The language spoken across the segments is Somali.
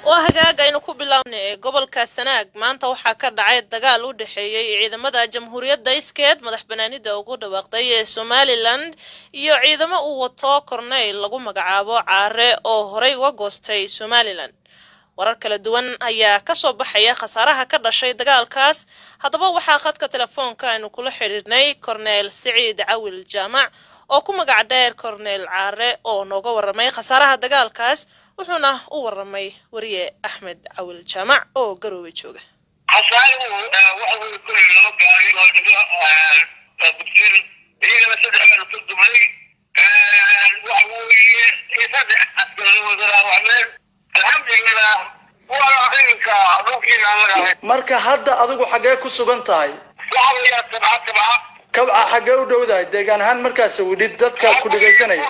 وهجاج إنه كوبلاون قبل كسنة ما أنت وحكر دعاية دجال ودحية إذا مدى جمهورية دايسكيد مدح بناني دوجود وقتي سوماليلاند يعيد ما وطا كورنيل لقوا مجعبه عارة أو هري وجوستي سوماليلاند warar kala duwan ayaa ka soo baxaya khasaaraha ka dhashay dagaalkaas hadaba waxa khadka telefoonka aynu kula xiriirnay Cornel Saciid Cawil Jaamac oo ku magac dheer Cornel Caare oo nooga waramay khasaaraha dagaalkaas wuxuuna u waramay wariye Axmed Cawil Jaamac oo Garowe jooga xasaaruhu waxa uu ku leeyahay gaari oo dibadda iyagana saddex ku dumay waxa uu yahay saddex askari wadaraa waxmeen alxamdulillah waa arrinka dhulkiina laga marka hadda adigu xagee ku sugan tahay waxa uu yahay tabca xagee u dhowdahay deegaan ahaan markaas wili dadka ku dhageysanaya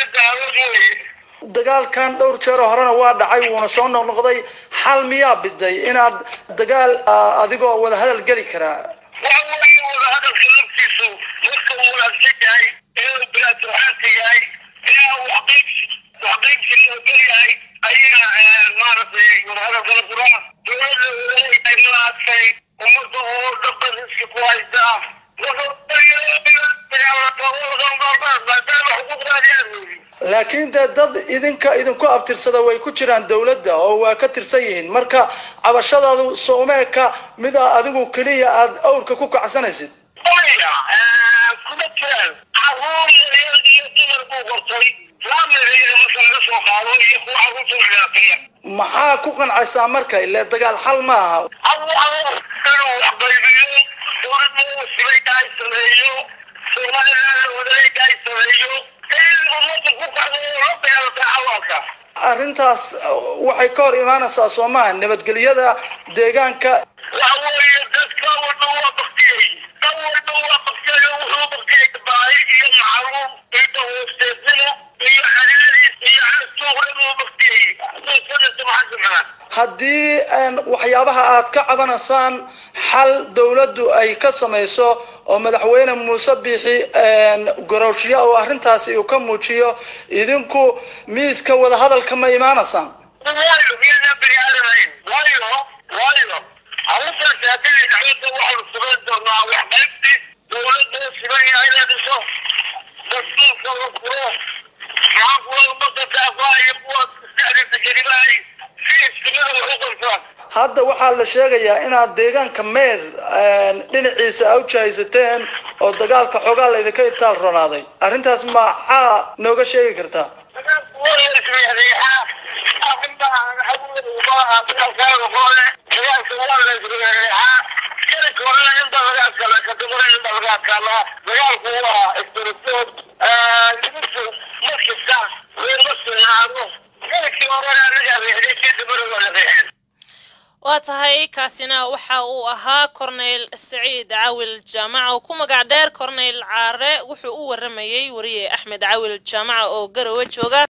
dagaalkan dhowr jeer horena waa dhacay wuuna soo noqnoqday xal miyaa biday inaad dagaal adigoo wada hadal gali karaa waxa wada hadal kalabtiisu marka uu wadaagay inuu bilaad ruuxaantay وحقيقي لو جاي أيه ما رأيي وهذا القرآن دولة أي مناطق ومرضو دبل السكواي ده laakiin dad idinku abtirsada way ku jiraan dawladda oo waa ka tirsan yihiin marka cabashadaadu Soomaaliya mid adigu kaliya aad awrka ku kacsanaysid kuma jiraan awood iyo dumar buu qortay maxaa ku qancaysaa marka ilaa dagaal xal ma aha arrintaas waxay ka hor imaanaysaa Soomaaliya nabadgelyada deegaanka haddii waxyaabaha aad ka cabanaysaan xal dawladdu ay ka samayso oo madaxweyne Muuse Biixi garowshiya oo arrintaasi uu ka muujiyo idinku miiska wada hadalka ma imaanaysaan hadda waxaa la sheegayaa inaad deegaanka meer dhinaciisa aw jahaysateen oo dagaalka xogaa la idinka itaal ronaaday arrintaas maxaa nooga sheegi kartaa واتهاي كاسنا وحا uu ahaa Cornel Saciid Cawil Jaamac oo ku magac dheer Cornel Caare wuxuu u waramayay wariye Axmed Cawil Jaamac oo Garowe jooga